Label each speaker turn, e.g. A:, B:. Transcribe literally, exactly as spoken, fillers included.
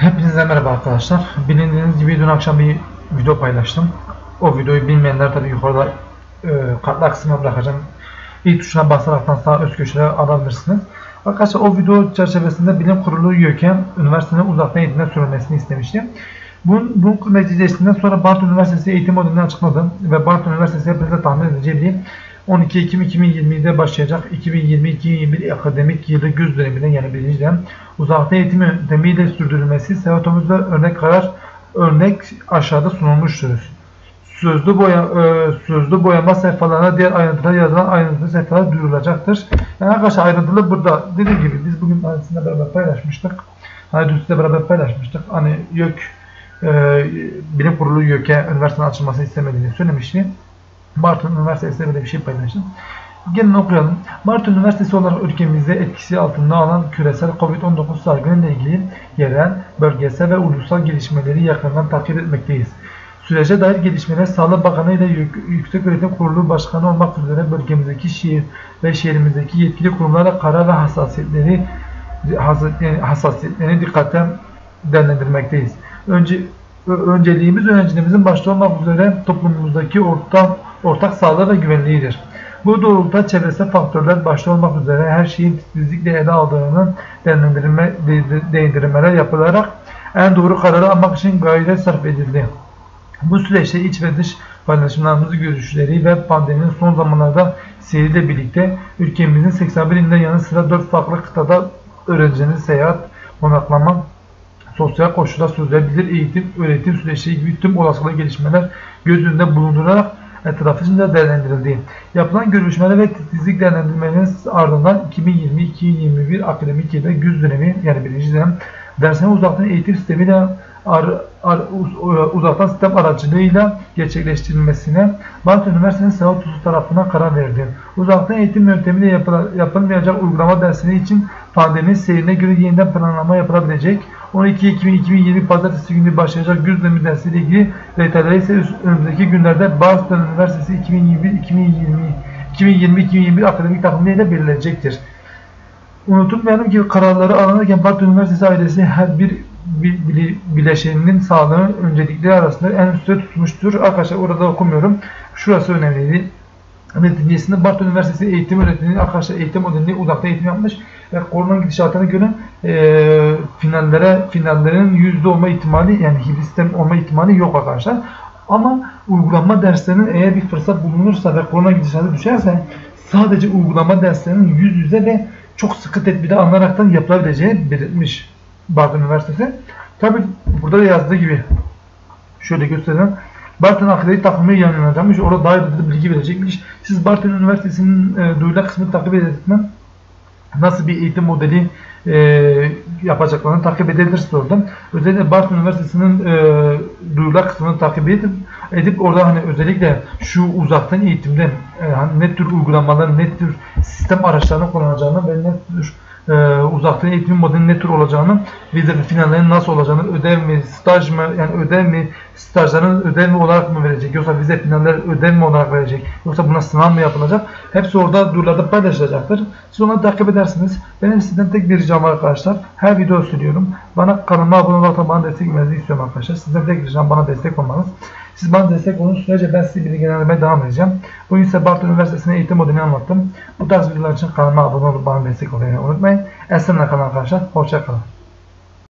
A: Hepinize merhaba arkadaşlar. Bilindiğiniz gibi dün akşam bir video paylaştım. O videoyu bilmeyenler tabi yukarıda e, kartlar kısmına bırakacağım. İlk tuşuna basaraktan sağ üst köşede alabilirsiniz. Arkadaşlar o video çerçevesinde Bilim Kurulu YÖK'en üniversitenin uzaktan eğitimine sürülmesini istemişti. Bunun, bunun neticesinden sonra Bartın Üniversitesi eğitim modelini açıkladı ve Bartın Üniversitesi hepinize tahmin edeceği bir on iki Ekim iki bin yirmi'de başlayacak iki bin yirmi iki iki bin yirmi bir akademik yılı güz döneminden yani birinci dönem uzaktan eğitim yöntemiyle sürdürülmesi sevatomuzda örnek karar örnek aşağıda sunulmuştur. Sözlü boya e, sözlü boyama sayfalarına diğer ayrıntılar yazılan ayrıntılı sayfalar duyurulacaktır. Yani arkadaşlar ayrıntılı burada dediğim gibi biz bugün sizinle beraber paylaşmıştık. Hani dün sizinle beraber paylaşmıştık. Hani YÖK e, Bilim Kurulu YÖK'e üniversitenin açılmasını istemediğini söylemişti. Bartın Üniversitesi'ne böyle bir şey paylaştım. Gelin okuyalım. Bartın Üniversitesi olarak ülkemizde etkisi altında alan küresel Covid on dokuz salgını ile ilgili yerel, bölgesel ve ulusal gelişmeleri yakından takip etmekteyiz. Sürece dair gelişmeler Sağlık Bakanı ile Yüksek Öğretim Kurulu Başkanı olmak üzere bölgemizdeki şehir ve şehrimizdeki yetkili kurumlarla karar ve hassasiyetleri hassasiyetlerini dikkate değerlendirmekteyiz. Önce Önceliğimiz öğrencilerimizin başta olmak üzere toplumumuzdaki ortak, ortak sağlığı ve güvenliğidir. Bu doğrultuda çevresel faktörler başta olmak üzere her şeyin titizlikle ele aldığının değerlendirme, değindirmeler yapılarak en doğru kararı almak için gayret sarf edildi. Bu süreçte iç ve dış paylaşımlarımızın görüşleri ve pandeminin son zamanlarda seyriyle birlikte ülkemizin seksen bir ilinden yanı sıra dört farklı kıtada öğrencilerin seyahat, konaklama, sosyal koşullar sürdürülebilir eğitim, öğretim süreçleri gibi tüm olasılıklı gelişmeler göz önünde bulundurarak etraflıca değerlendirildi. Yapılan görüşmeler ve titizlik değerlendirmelerinin ardından iki bin yirmi iki iki bin yirmi bir akademik yılda güz dönemi yani birinci dönem dersine uzaktan eğitim sistemiyle ar, ar, uz, uzaktan sistem aracılığıyla gerçekleştirilmesine Bartın Üniversitesi Sevatomuz tarafından karar verdi. Uzaktan eğitim yöntemiyle yapıl, yapılmayacak uygulama dersleri için pandeminin seyrine göre yeniden planlama yapılabilecek. on iki Ekim iki bin yirmi Pazartesi günü başlayacak güz dönemi dersiyle ilgili detayları ise önümüzdeki günlerde Bartın Üniversitesi iki bin yirmi iki bin yirmi iki bin yirmi iki bin yirmi bir akademik takvimiyle belirlenecektir. Unutulmayalım ki kararları alınırken Bartın Üniversitesi ailesi her bir bileşeninin sağlığının öncelikleri arasında en üstte tutmuştur. Arkadaşlar orada okumuyorum. Şurası önemliydi. Neticesinde Bartın Üniversitesi eğitim öğretmeni arkadaşlar eğitim modelini uzaktan eğitim yapmış ve korona gidişatına göre e, finallere finallerin yüzde olma ihtimali yani hibrit sistem olma ihtimali yok arkadaşlar. Ama uygulama derslerinin eğer bir fırsat bulunursa ve korona gidişatı düşerse sadece uygulama derslerinin yüz yüze ve çok sıkı tedbirde alınaraktan yapılabileceği belirtmiş Bartın Üniversitesi. Tabi burada da yazdığı gibi şöyle göstereyim. Bartın akademik takvimi yayınlanacakmış. Orada dair bilgi verecekmiş. Siz Bartın Üniversitesi'nin e, duyurular kısmını takip ederken nasıl bir eğitim modeli e, yapacaklarını takip edebilirsiniz oradan. Özellikle Bartın Üniversitesi'nin e, duyurular kısmını takip edip, edip orada hani özellikle şu uzaktan eğitimden e, hani ne tür uygulamalar, ne tür sistem araçlarını kullanacağını ve ne tür e, uzaktan eğitim modelinin ne tür olacağını, vize ve finallerin nasıl olacağını, ödev mi, staj mı, yani ödev mi, stajların ödev mi olarak mı verecek, yoksa vize finaller ödev mi olarak verecek, yoksa buna sınav mı yapılacak, hepsi orada duyurularda paylaşılacaktır. Siz onları takip edersiniz. Benim sizden tek bir ricam var arkadaşlar. Her video söylüyorum. Bana kanalıma abone olarak bana destek vermenizi istiyorum arkadaşlar. Sizden tek ricam bana destek olmanız. Siz bana destek olun sürece ben sizi bilgilendirmeye devam edeceğim. Bugün ise Bartın Üniversitesi'nin eğitim modelini anlattım. Bu tarz videolar için kanalıma abone olup bana destek olmayı unutmayın. Esenle kalın arkadaşlar. Hoşça kalın.